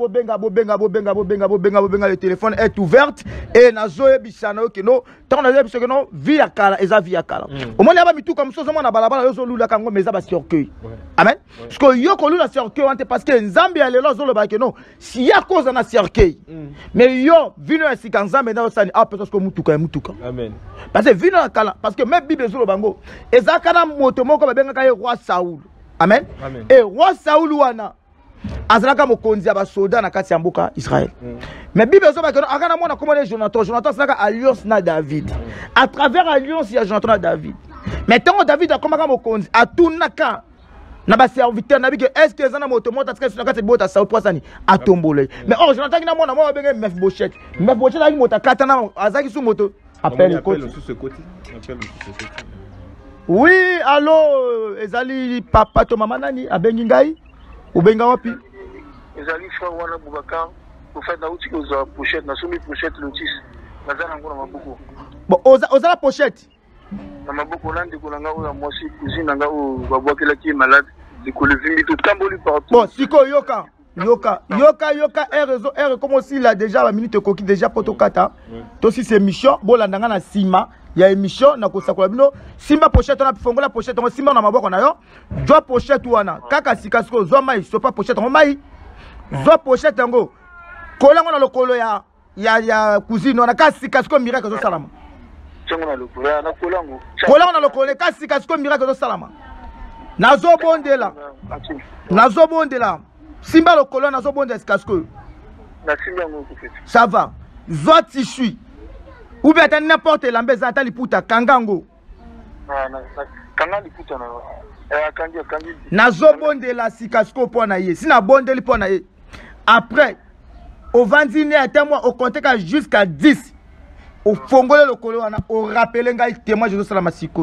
le téléphone est ouvert et nazo ebisana que no tant nazo ebisana que no via kala eza via kala. Au moins là mitu comme ça na balabala yo zo lula kango meza ba cercueil. Amen. Parce que yo ko lula cercueil parce que Nzambe ale lo zo lo ba que no si ya cause na cercueil. Mais yo vino si kan Nzambe na sani a peut-être que mutuka. Amen. Parce que vino kala parce que même Bible zo lo bango ezaka na moto moko ba benga ka roi Saoul. Amen. Et roi Saoul wana azalaka mokonzi aba soda na kati ya mboka Israël. Mais Bible zo ba que akana mona comment les Jonathan c'est la alliance na David. À travers alliance il y a Jonathan na David. Mais tant David a comme mokonzi atunaka na ba serviteur na bi que est-ce que ezana moto mota tsaka sur la kati bota Saoul poisani atombole. Mais oh Jonathan na mona mo benga Mephibosheth. Mephibosheth ali mota katana azaki su moto appelle sous ce côté. Oui, allô ezali papa to mama nani abengi ngai ubenga wapi? Ezali frère wana Boubacar pour faire na uti koza pochette na somi pochette lotis nazana ngona maboko. Bon oza la pochette. Na maboko lande kolanga oya mosi cousine nga o babwakela ki malade de kolevimi tout tamboli partout. Bon siko yoka réseau comme aussi là déjà la minute coquille déjà potokata. To si c'est mission bolandanga na sima. Il y a une émission na kosakola bino simba pochette on a fongola pochette on simba na maboko na yo doit pochette wana kaka sikasiko zo mai so pas pochette on mai zo pochette ngo kolango na lokolo ya cousine on a ka sikasiko miracle zo salama tsango na lokolo na kolango na lokolo ka sikasiko miracle zo salama nazo bondela simba lokolo nazo bondela sikasiko na simba ngo ça va zo tissu ou bien n'importe l'ambeza ata liputa kangango kanga liputa na kangi nazo bondela sikasiko po na ye sina bondeli po na ye après au vandine à moi au compter jusqu'à 10 au fongole le kolo wana au rappeler ngai témoin je sala masiko.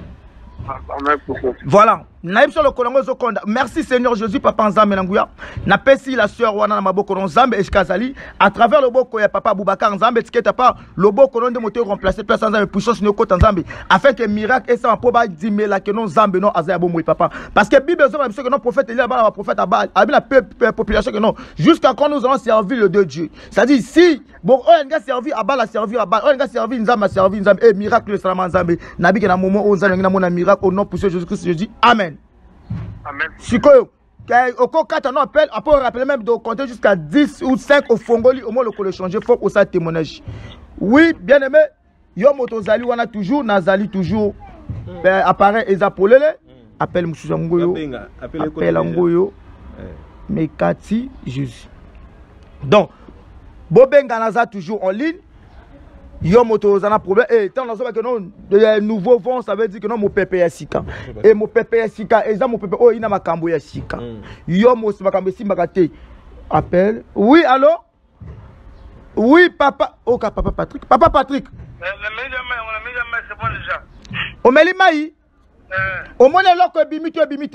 Voilà. Merci Seigneur Jésus, Papa Nzambe Nanguya. Na pesi la sœur wana na maboko Nzambe eskazali à travers le boko ya Papa Boubacar Nzambe tiketa pas le boko de moteur remplacer place Nzambe puissance ne kota Nzambe afin que miracle et ça pour ba dimela que non Nzambe non azaya bomo papa parce que Bible zo que non prophète Elie ba prophète Abal abi la population que non jusqu'à quand nous allons servir le Dieu Dieu. C'est-à-dire si bon on a servi Abal a servi Abal on a servi Nzambe a servi Nzambe et miracle salama Nzambe na bi que na moment on Nzambe na mona miracle au nom de Jésus-Christ je dis amen. Amen. Sikoyo, au cas on appelle, après on rappelle même de compter jusqu'à 10 ou 5 au Fongoli, au moins le col changer, faut que ça témoignage. Oui, bien aimé, yo moto zali wana toujours, nazali toujours, apparaît ezapolele, appelle Moussouza Ngoyo, appelle Ngoyo, mais Kati, Jésus. Donc, Bobenga naza toujours en ligne. Yo moto zana problème et tant dans que non de nouveau vent ça veut dire que non mon pépé ya sika et mon pépé ya sika et ça mon pépé oh ina makambo ya sika yo mo si makambo si mbakate appelle oui allô oui papa oh papa Patrick on a mis c'est bon déjà o meli mai o mona loko bimite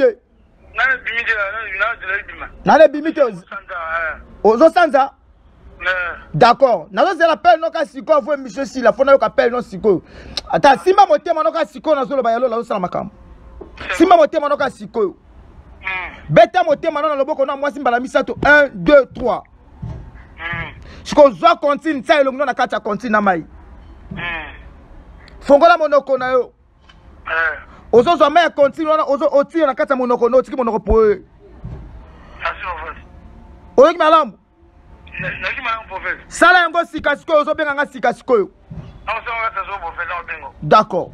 na le bimite ozo sanza. D'accord. Nazo c'est l'appel non ka siko vous monsieur si la fona yo appel non siko. Ata simba motema non ka siko na zo lo ba yalo la zo sala makam. Simba motema non ka siko. Beta motema non na loboko na moi simba la misato 1 2 3. Siko zo continue ça elongo na kata continue na mai. Fongola monoko na yo. Ozo zo mai continue na ozo oti na kata monoko no tiki monoko po. Oyo malambo. sala yango sika sikoyo ozobenga nga sika sikoyo. D'accord.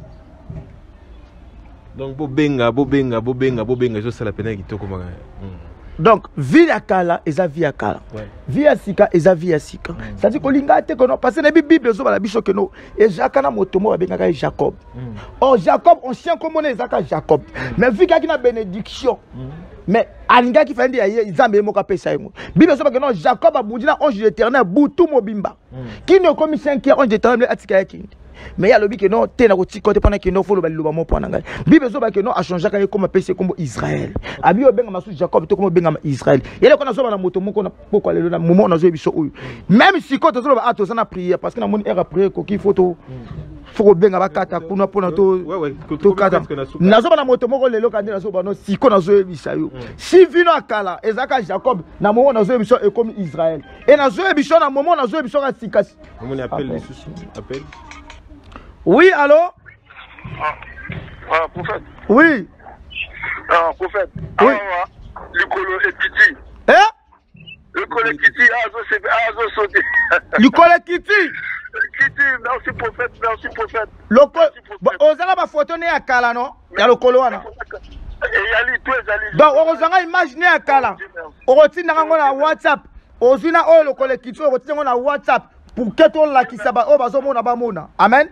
Donc bobenga zo sala pena kitoko maka. Donc vie ya kala eza vie ya kala. Vie ya sika eza vie ya sika. C'est-à-dire que linga te kono parce que na Bible zo bala biso que no et Jacques na motomo ba benga ka Jacob. Oh Jacob ancien comme on ezaka Jacob. Mais vu qu'il y a une bénédiction. Mais alinga qui fait ndi ya Nzambe moka pesa yango. Bible zo ba que non Jacob a boudina ange de l'Éternel boutou mobimba. Qui ne comme 5 ange de l'Éternel atika yakindi. Mais il y a le but que non, tu es dans le côté pendant que non, faut le baliser pour pendant. Bible zo ba que non a changé comme PC comme Israël. Abi obenga masu Jacob to comme obenga Israël. Il y a qu'on a na moto moko na pourquoi le moment on a zo biso oyo. Même si quand on a to na prière parce que na mon era prière ko ki photo faut obenga ba kata kuna pona to to kata. Na zo na moto moko lelo kandi na zo ba no si ko na zo biso yo. Si vino akala ezaka Jacob na moment na zo biso et comme Israël. Et na zo biso na moment na zo biso ka sikasi. On appelle les soucis, appelle. Oui, allô? Prophète. Oui. Prophète. Oui. Le colo est petit. Hein? Le colo est petit. Azo sauté. Le colo est petit. Kitty, merci prophète, merci prophète. Le colo. Ozala ba photo ne akala non? Ya le colo wana. Yali toi yali. Donc ozanga imaginer akala. Okotinda ngo na WhatsApp. Ozuna o le colo est petit, okotinda ngo na WhatsApp pour que to la kisaba o bazomona ba mona. Amen.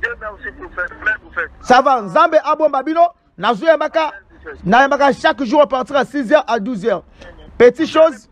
Ça va, Nzambe abomba bino, nazo yambaka, na yambaka chaque jour à partir à 6h à 12h. Petite chose.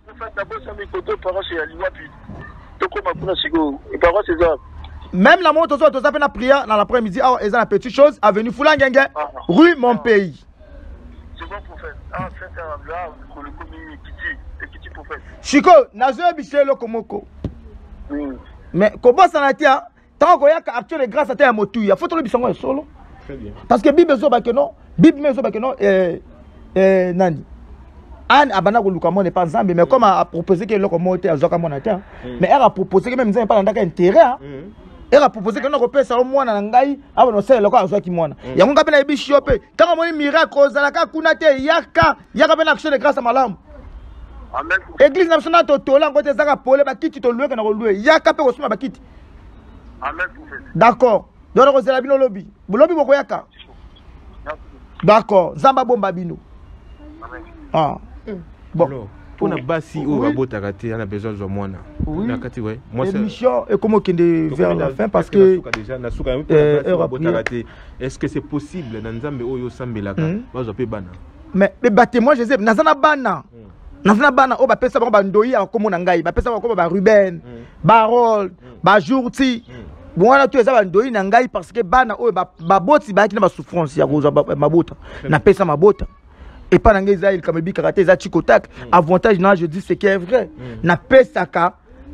Même la moto to ça fait la prière dans l'après-midi, ah et ça la petite chose, avenue Foulangenge, rue mon pays. C'est bon prophète. Ah c'est là pour le commis Kitty prophète. Chico, nazo yabishelo komoko. Mais comment ça n'a été tant qu'on y a actuellement grâce à tes motus, il y a photo de bisongo solo. Très bien. Parce que Bible zo ba que non, Bible zo ba que non nani. Anne abana ko luka mon n'est pas Nzambe mais comme a proposé que loko monter azoka monata. Mais elle a proposé que même Nzambe pas ndaka intérêt. Elle a proposé que non ko pesa au mwana na ngai abo no sele loko azoki mwana. Yango ngape na bishopé. Quand moni miracle ozalaka kunate yaka bena action de grâce à malamu. Amen. Église nationale totola ngote zaka pole ba kiti to louer kana ko louer. Yaka pe ko suma ba kiti. Amen prophète. D'accord. Donc vous avez lobby. Lobby bokoyaka. D'accord. Zamba bomba bino. Amen. Ah. Bon. Alors, pour na basi o abota raté, on a besoin de moi na. Na kati ouais. Moi c'est émission et comment qu'il est vers la fin parce que déjà na suka est-ce que c'est possible dans Nzambe oyo sambelaka bazo pe bana. Mais moi je sais nazana bana. Nazana bana o ba pesa ba ndoyi akomo na ngai ba pesa ba Ruben, Barol, ba Jourti. Bon on a tous ça ndoyi na ngai parce que bana o ba boti ba kina ba souffrance ya koza mabota. Na pesa mabota. Et pas dans Israël comme bi karaté za chikotak avantage na je dis c'est qui est vrai. Na pesaka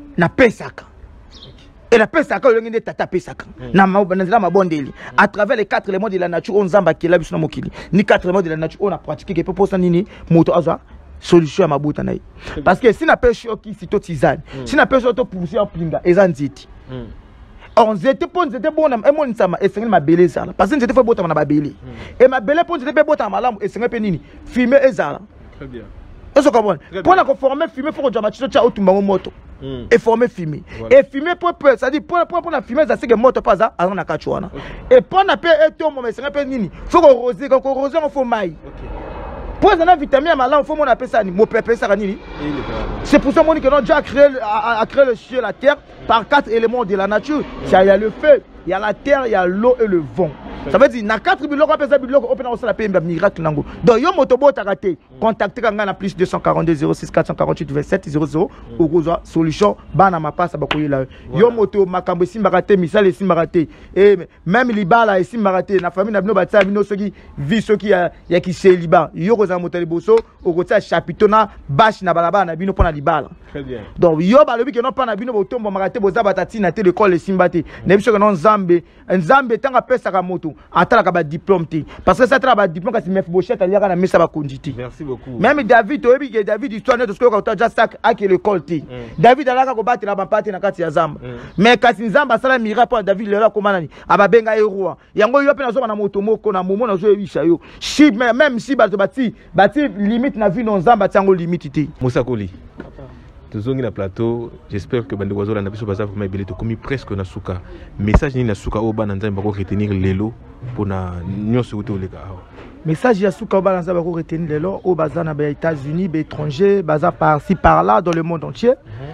et la pesaka le ngende tata pesaka. Na mabondeli à travers les 4 éléments de la nature on zamba ki la biso na mokili. Ni 4 éléments de la nature on a pratiqué que pour ça nini moto azwa solution à mabuta naï parce que si na pêche qui si to tizane si na pêche to pousser en pinga ezanziti on zete pon zete bona e mon sama e sengel ma belé ça parce que zete faut bota na ba belé et ma belé pon zete pe bota malamu e sengel pe nini fumer ezala très bien est-ce que comprendre pour la former fumer faut que tu cha otumba moto et former fumer et fumer pour ça dit pour la fumer ça c'est que moto pas ça na kachuana et pour na pe e to mo e sengel pe nini faut que roser quand roser on faut maille pour la vitamine à malin, il faut mon appeler ça mon pépé ça nini. C'est pour ça mon que Dieu a créé le ciel, la terre par 4 éléments de la nature. Il y a le feu, il y a la terre, il y a l'eau et le vent. Ça veut dire na 4 biloko appelle ça biloko open on la paye miracle nango. Donc yo motobo taraté contacter kanga na plus 242 06 448 27 00 okozwa solution bana mapasa bakoyela. Yo moto makambo simbaraté misale simbaraté et même libala simbaraté na famille na bino batsa bino soki vie soki ya ki célibat. Yo koza moto liboso okotsa chapiteau na bash na balaba na bino pona libala. Très bien. Donc yo balobi que non pas na bino botombo maraté boza batati na te l'école simbate. Na biso que non Nzambe tanga pesa ka moto atala ba diplôme ti parce que ça travaille diplôme kasi mef bochette aliaka na mesa ba konditi. Merci beaucoup. Même David oyebi que David histoire net ko ka ta sac à que l'école ti David alaka ko batela ba pati na kati ya zamba mais kasi Nzamba sala miracle pour David lelo ko manani ababenga roi yango yo pe na zo na moto moko na momo na zo yebisha yo si même si bato bati limite na vie no Nzamba tango limite ti Moussa Koli tozongi na plateau, j'espère que bande oiseau la biso baza vraiment ebele to komi presque na suka. Message ni na suka o bana nzambe bako retenir lelo pona nyonso uto leka awa. Message ya suka o bana nzambe bako retenir lelo o baza na ba États-Unis, ba étrangers, baza par-ci par-là dans le monde entier.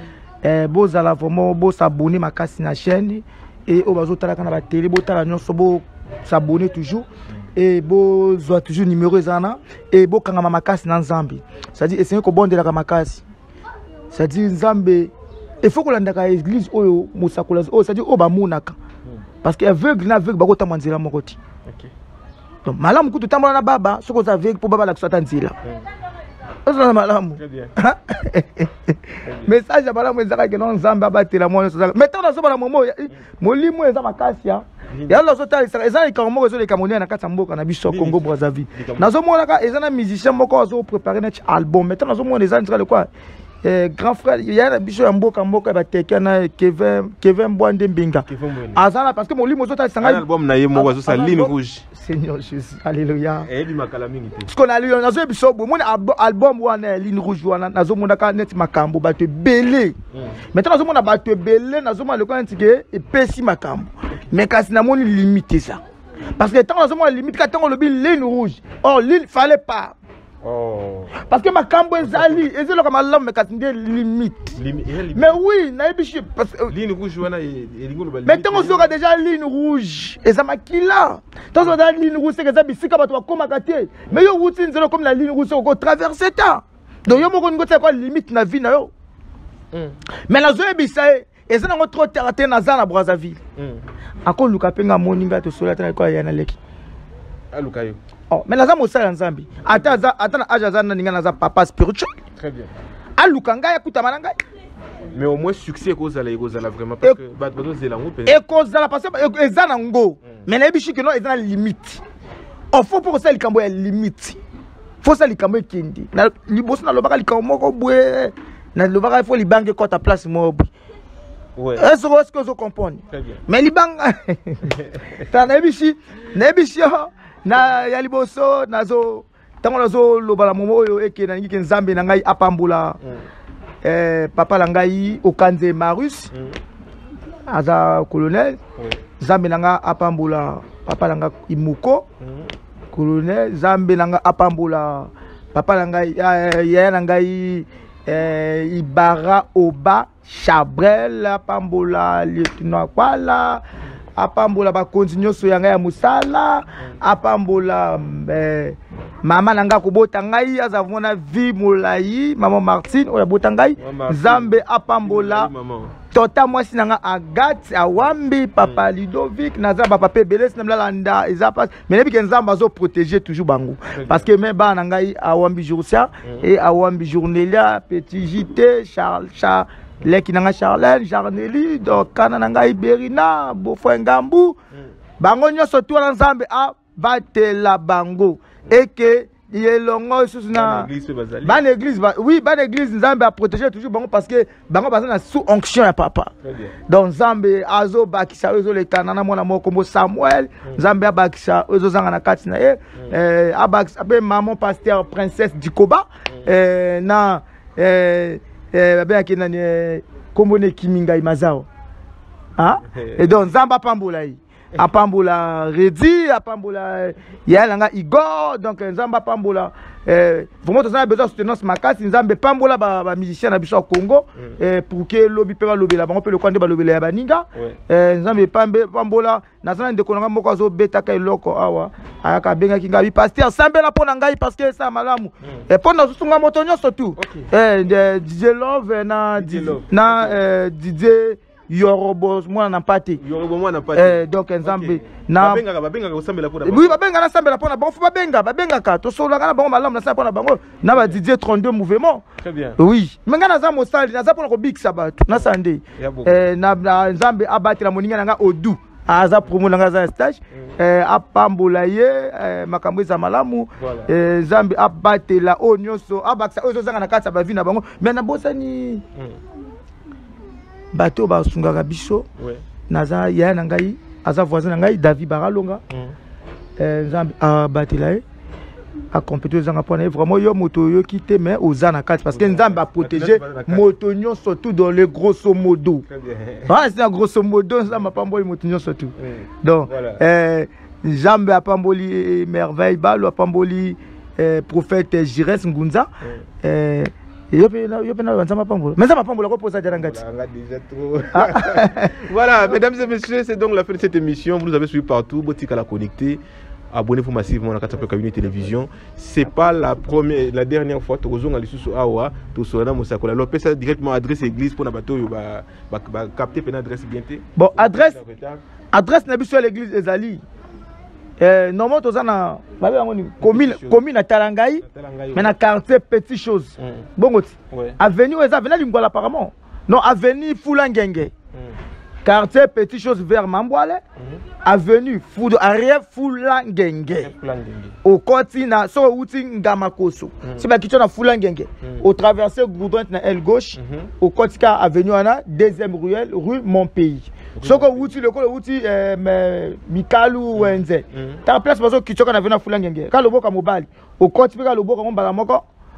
Bozala vraiment bo s'abonner makasi na chaîne et o bazo tala kana ba télé bo tala nyonso bo s'abonner toujours. Et bo zoa toujours numéro ezana et bo kanga makasi na nzambe. C'est-à-dire essayer ko bondela ka makasi. C'est-à-dire nzambe il faut que l'andaka église oyo musakola o c'est-à-dire o ba munaka. Parce que aveugle na aveugle bako tamanzela mokoti. OK. Donc malamu kutu tambola na baba soko za aveugle pour baba la kusata nzela. Ozana malamu. Très bien. Message ya malamu ezaka ke non nzambe abatela mwana so. Maintenant na so bana momo molimo eza makasi ya. Ya la so tali eza ikamoko zo le Camerounais na kata mboka na biso Congo Brazzaville. Nazo mona ka eza na musicien moko zo préparer net album. Maintenant nazo mona eza ndira le quoi grand frère il y a biso ya mboka ba teke na Kevin Mbwande Mbinga. Azana parce que molimo zo tali sanga album na ye moko zo sa ligne rouge. Seigneur Jésus, alléluia. Et du makalaming ité. Ce qu'on a lu dans un biso bon album wana ligne rouge wana nazo mona ka net makambo ba te belé. Maintenant nazo mona ba te belé nazo mona le quoi ntike et pesi makambo. Mais quand c'est na limité ça. Parce que tant nazo mona limite quand on le ligne rouge. Or l'île fallait pas. Oh. Parce que ma cambo ezali ezelo comme l'homme mais quand limite. Mais oui, na bichi parce que ligne rouge wana elingo le. Mais tant on sera déjà ligne rouge et ça makila. Tant on a ligne rouge c'est que ça bisika bato koma kate. Mais yo routine zelo comme la ligne rouge on traverser ta. Donc yo moko ngote quoi limite na vie na yo. Mais la zone bisae et ça na trop terre na za na Brazzaville. Ako luka penga moninga to sola ta quoi yana leki. Alukayo. Oh, mais naza mosala nzambi. Ata na aja za na ninga naza papa spirituel. Très bien. Alukanga ya kutama nanga. Mais au moins succès kozala vraiment parce que bato zela ngo et kozala parce que ezana ngo. Mais na bichi que non ezana limite. On faut pour ça likambo ya limite. Faut ça likambo kindi. Na liboso na lobaka likambo moko bwe. Na lobaka il faut libange kota place mobi. Ouais. Est-ce que vous comprenez? Très bien. Mais libanga. Ta na bichi na ya liboso nazo tango nazo lobala momo oyo eke na ngiki nzambe na ngai apambula papa la ngai Okanze Marus aza colonel nzambe na nga apambula papa la nga Imuko colonel nzambe na nga apambula papa la ngai ya na ngai Ibara Oba Chabrel apambula lieutenant Kwala apambola ba continue so yanga ya musala apambola mama nanga kobota ngai azavona vi molai mama Martine oya bota ngai Zambe apambola tota mwasi nanga Agathe awambi papa Ludovic naza ba papa Beles na mlalanda ezapa mais nebi ke Nzamba zo protéger toujours bango parce que même ba ngai awambi Joursia et awambi Journelia Petit JT Charles Leki nanga Charlène, Jarneli, donc kana nanga Iberina, Bofo Ngambu, bango nyonso tu na Nzambe a batela bango et que yelongo susuna ban église oui ban église Nzambe a protéger toujours bango parce que bango baza na sous onction ya papa. Donc Nzambe azo bakisa ozo le kanana mona moko mo Samuel, Nzambe abakisa ozo zanga na kati na ye abakisa be maman pasteur princesse Dikoba na bien qui n'a combone kiminga imazao ah et donc Nzamba pambola yi apambola Redi apambola yalanga Igor donc Nzamba pambola vraiment on a besoin de soutenance makasi Nzambe pambola ba musicien na biso Congo pour que lobi pe lobela bango pe le kwande ba lobela ya baninga Nzambe pambola nazana ndeko nanga moko azo betaka eloko awa ayaka benga kinga bi pasteur sambela pona ngai parce que ça malamu pona zusunga moto nyonso tu DJ Love na DJ Yorobo moi na pati donc Nzambe na babenga osambela pona oui babenga na sambela pona bango faut babenga ka to solo kana bango malamu na sambela pona bango na ba DJ 32 mouvement très bien oui menga na za mosali na za pona ko big sabat na sande na Nzambe abati la moninga nanga Odu aza promo nanga za stage apambola ye makambo za malamu Nzambe abatela o nyonso abakisa ozo zanga na kati ba vie na bango mais na bosani bato ba sungaka biso naza ya na ngai aza voisin na ngai David Baralonga Nzambe abatela ye à compéter aux Japonnais. Vraiment, il y a moto qui te met aux anakas parce que nous avons protégé motonio surtout dans les grosso modo. Ah, c'est un grosso modo, ça m'a pas envoyé motonio surtout. Donc, Jambe à Pamboli merveille, Balo à Pamboli prophète Jires Ngunza. Voilà, mesdames et messieurs, c'est donc la fin de cette émission. Vous nous avez suivi partout. Botika la connecté. Abonnez-vous massivement à la 4 Cabinet Télévision. C'est pas la dernière fois que vous avez Awa, tout cela, Moussakula. Lopez ça directement adresse église pour capter une adresse bientôt. Bon, adresse n'a pas l'église Ezali. Normalement, tu as commune à Talangaï, mais dans quartier Petit Chose. Bon, avenue Ezavena Lingwala apparemment. Non, avenue Foulangenge. Quartier Petit Chose vers Mamboale. Avenue arrière Foulangenge. Au continent, sur outil Ngamakoso. C'est pas question de Foulangenge. Au traversé Goudron na aile gauche. Au continent avenue Ana, deuxième ruelle, rue Montpays. Ce que vous le outil Mikalou Wenze. Ta place parce que tu as vu na Foulangenge. Quand le boka mobile, au continent le boka Balamoko.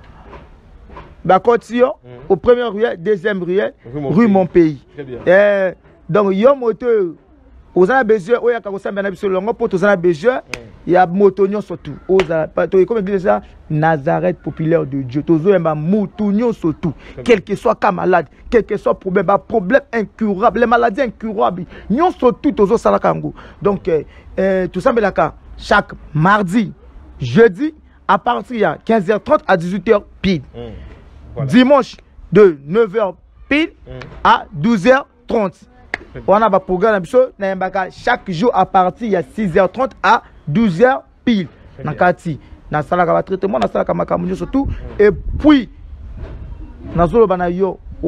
Bakotio au premier ruelle, deuxième ruelle, rue Montpays. Donc il y a moteur aux a besoin o ya ka kosa mbana biso longo pour tous a besoin il y a motonio surtout aux comme dit ça Nazareth populaire de Dieu tozo yamba motonio surtout quel que soit cas malade quel que soit problème incurable les maladies incurables nyon surtout tozo sala kango donc tout ça belaka chaque mardi jeudi à partir de 15h30 à 18h pile dimanche de 9h pile à 12h30. On a un programme chaque jour à partir de 6h30 à 12h pile. Dans le quartier, dans la salle de traitement, dans la salle de surtout. Et puis, dans la salle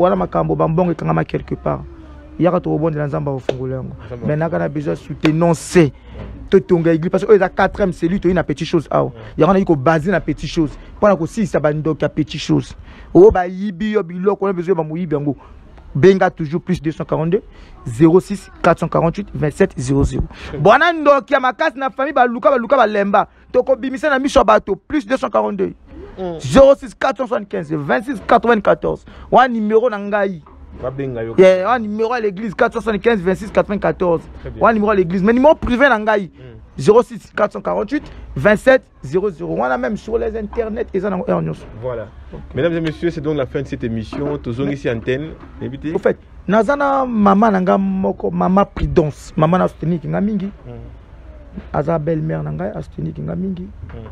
de quelque part. Il y a un bon de l'ensemble au Fongolais. Maintenant, on a besoin de soutenir. Parce que la 4e cellule, il y a une petite chose. Il y a une base dans petite chose. Pendant que si ça va nous petite chose. On a besoin de Benga toujours plus 242 06 448 27 00. Bona ndoki ya makasi na famille baluka lemba. Toko bimisa na misho bato plus 242 06 475 26 94. Wa numéro na ngai. Wa numéro à l'église 475 26 94. Wa numéro à l'église mais numéro privé na ngai 06 448 27 00. On a même sur les internets et ça dans voilà. Mesdames et messieurs, c'est donc la fin de cette émission. Toujours ici antenne. Au fait, nazana maman nanga moko maman Prudence, maman na soutenir kinga mingi. Aza belle-mère nanga a soutenir kinga mingi.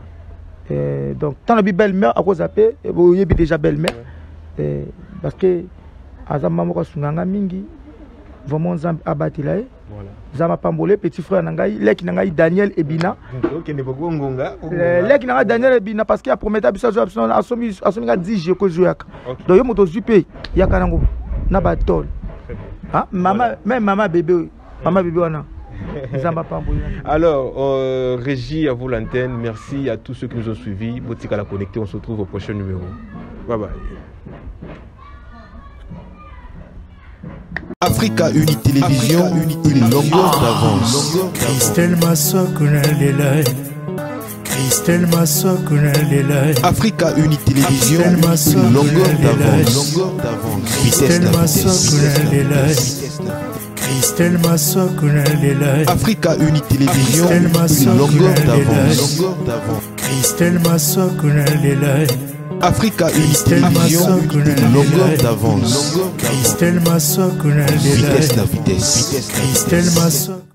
Donc tant la belle-mère à cause appelé, vous y déjà belle-mère parce que aza maman ko sunanga mingi. Vraiment zam abatila voilà zama pambolé petit frère nangai leki nangai Daniel Ebina OK ne boko ngonga leki nangai Daniel Ebina parce qu'il a prometté biso asomi 10 jours ko jouer donc yo moto zupe yaka nango na batol ah maman bébé wana zama pambolé. Alors régie à vous l'antenne, merci à tous ceux qui nous ont suivis. Botika la connecté, on se retrouve au prochain numéro. Bye bye. Africa Uni Télévision, une longueur d'avance. Christelle Massokuna Lelai. Christelle Massokuna Lelai. Africa Uni Télévision, une longueur d'avance. Christelle Massokuna Lelai. Christelle Massokuna Lelai. Africa Uni Télévision, une longueur d'avance. Christelle Massokuna Lelai. Africa Uni Télévision, une longueur d'avance. Christelle Massokuna Lelai. Vitesse la vitesse. Christelle Massokuna.